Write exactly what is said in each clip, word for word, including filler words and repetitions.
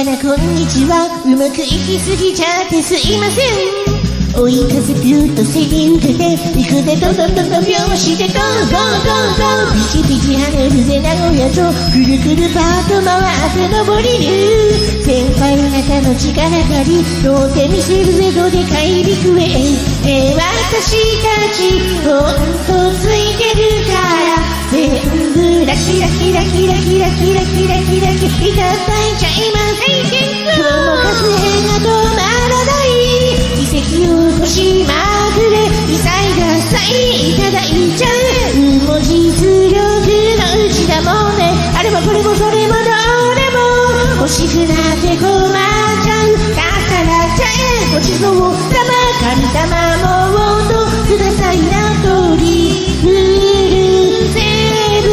かなこんにちは、うまくいきすぎちゃってすいません。追い風ピューと背に受けて行くでドドドド拍子でゴーゴーゴーゴー、ピチピチ跳ねるぜ名古屋城、くるくるパート回って登りる先輩方の力借りどうてみせるぜどでかい陸へ、えー、私たちほんとついてるから全部ラキラキラキラキラキラキラキラキいただいちゃいます。今日も活変が止まらない奇跡を起こしまくれ異彩がさえいただいちゃうもう実力のうちだもんね。あれもこれもそれもどれも欲しくなって困っちゃう重なっちゃえごちそうさま神様もっとくださいなトリプルセブ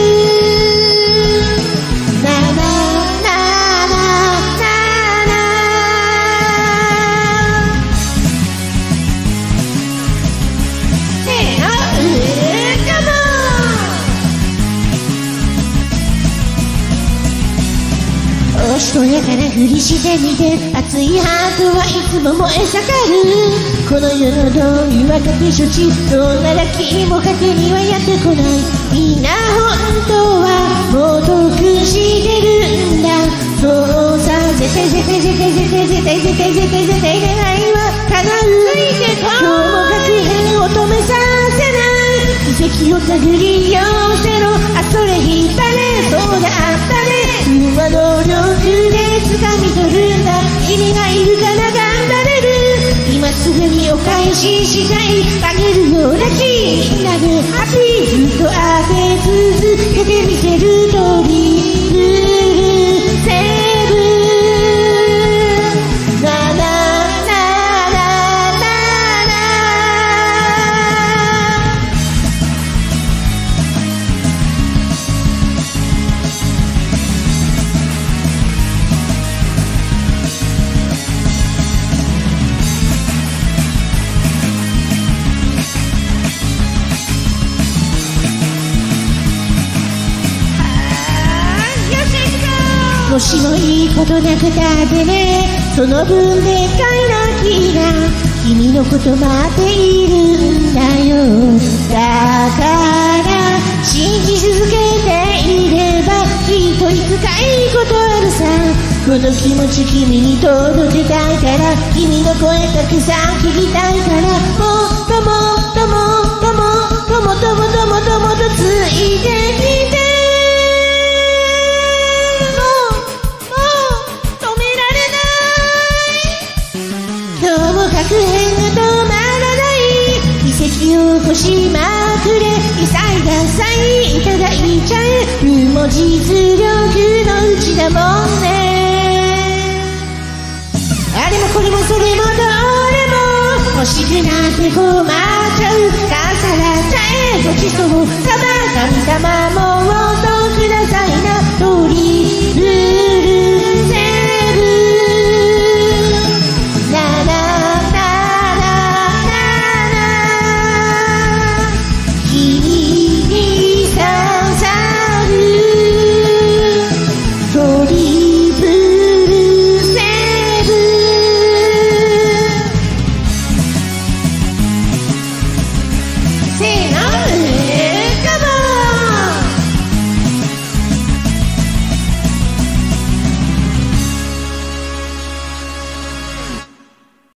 ンななななおしとやかなふりしてみて熱いハートはいつも燃え盛るこの世のどういう若手処置どんなラッキーも賭けにはやってこないみんな本当はもう得してるんだそうさ絶対絶対絶対絶対絶対絶対絶対絶対願いは叶う今日も確変を止めさせない奇跡を手繰り寄せろあそれ引っ張れそうだったね運は能力で掴み取るんだ君がいるから頑張れる今すぐにお返ししたいあげるよラッキーみんなでハッピーずっと当て続けてみせるトリプルセブンななななななもしもいいことなくたってねその分でかいラッキーが君のこと待っているんだよだから信じ続けていればきっといつかいいことあるさこの気持ち君に届けたいから君の声たくさん聞きたいからもっともっともっともっともっともっともっともっとついてきて確変が止まらない奇跡を起こしまくれ異彩がさえいただいちゃうもう実力のうちだもんねあれもこれもそれもどれも欲しくなって困っちゃう重なっちゃえごちそうさま神様もっとくださいなトリプル